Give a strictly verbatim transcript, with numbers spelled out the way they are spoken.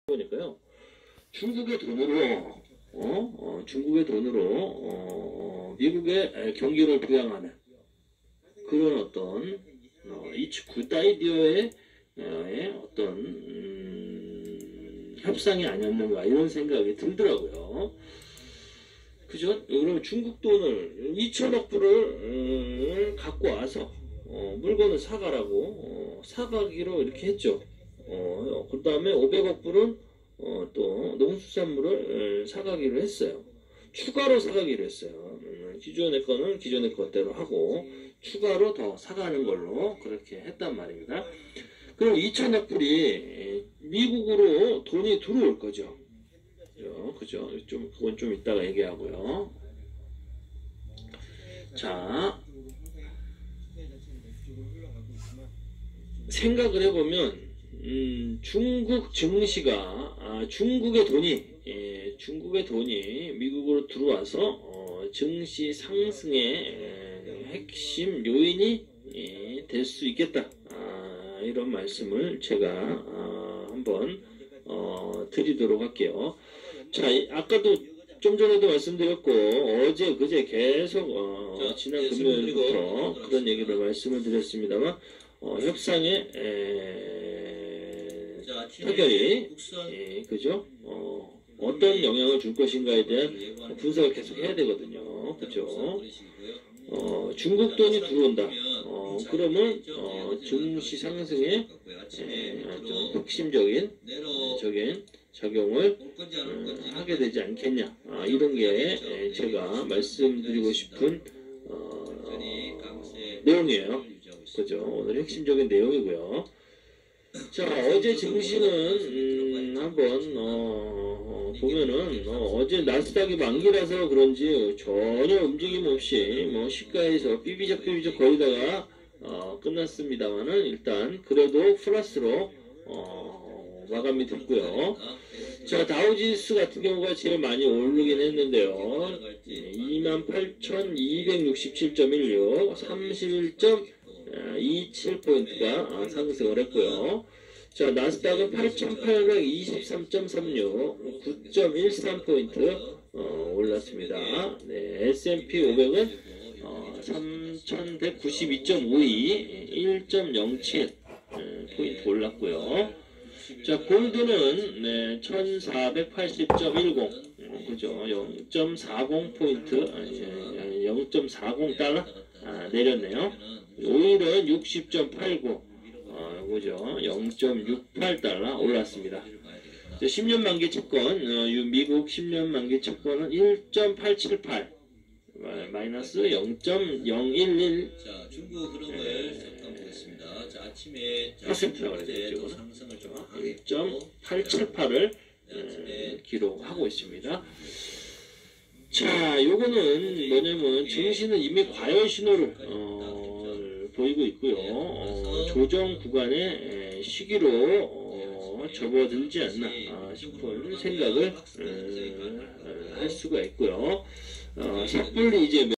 보니까요. 중국의 돈으로 어? 어, 중국의 돈으로 어, 미국의 경기를 부양하는 그런 어떤 어, 이츠 굿 아이디어의 어, 어떤 음, 협상이 아니었는가 이런 생각이 들더라고요. 그죠? 그러면 중국 돈을 이천억 불을 음, 갖고 와서 어, 물건을 사가라고 어, 사가기로 이렇게 했죠. 어, 그 다음에 오백억 불은 어, 또 농수산물을 사가기로 했어요. 추가로 사가기로 했어요. 음, 기존의 거는 기존의 것대로 하고 추가로 더 사가는 걸로 그렇게 했단 말입니다. 그럼 이천억 불이 미국으로 돈이 들어올 거죠. 그죠? 좀 그건 좀 이따가 얘기하고요. 자, 생각을 해보면 음, 중국 증시가 아, 중국의 돈이 예, 중국의 돈이 미국으로 들어와서 어, 증시 상승의 에, 핵심 요인이 예, 될 수 있겠다. 아, 이런 말씀을 제가 아, 한번 어, 드리도록 할게요. 자, 아까도 좀 전에도 말씀드렸고 어제 그제 계속 어, 지난 금요일부터 그런 얘기를 말씀을 드렸습니다만 어, 협상의 에, 타결이 예, 그죠? 어, 어떤 영향을 줄 것인가에 대한 분석을 계속 해야 되거든요. 그죠? 어, 중국 돈이 들어온다. 어, 그러면 어, 증시 상승에 에, 좀 핵심적인 적인 작용을 음, 하게 되지 않겠냐. 아, 이런 게 에, 제가 말씀드리고 싶은 어, 내용이에요. 그죠? 오늘 핵심적인 내용이고요. 자, 어제 증시는 음, 한번 어, 보면은 어, 어제 나스닥이 만기라서 그런지 전혀 움직임 없이 뭐 시가에서 삐비적 삐비적 거리다가 어, 끝났습니다만은 일단 그래도 플러스로 어, 마감이 됐고요. 자, 다우지수 같은 경우가 제일 많이 오르긴 했는데요. 이만 팔천이백육십칠 점 일육, 삼십일 점 이칠 포인트가 상승을 했고요. 자, 나스닥은 팔천팔백이십삼 점 삼육, 구 점 일삼 포인트 어, 올랐습니다. 네, 에스 앤 피 오백은 어, 삼천백구십이 점 오이, 일 점 영칠 포인트 올랐고요. 자, 골드는 네, 천사백팔십 점 일공, 어, 그죠? 영 점 사공 포인트, 영 점 사공 달러 아, 내렸네요. 오일은 육십 점 팔구, 어, 그죠? 영 점 육팔 달러 올랐습니다. 자, 십 년 만기 채권, 어, 미국 십 년 만기 채권은 일 점 팔칠팔, 마이너스 영 점 영일일. 자, 중국 흐름을 잠깐 보겠습니다. 자, 아침에 자, 퍼센트라고 상승을 좀 일 점 팔칠팔을 에, 기록하고 있습니다. 자, 요거는 뭐냐면 증시는 이미 과열 신호를 어, 보이고 있고요. 어, 조정 구간의 시기로 어, 접어들지 않나 싶은 생각을 어, 할 수가 있고요. 어, 섣불리 이제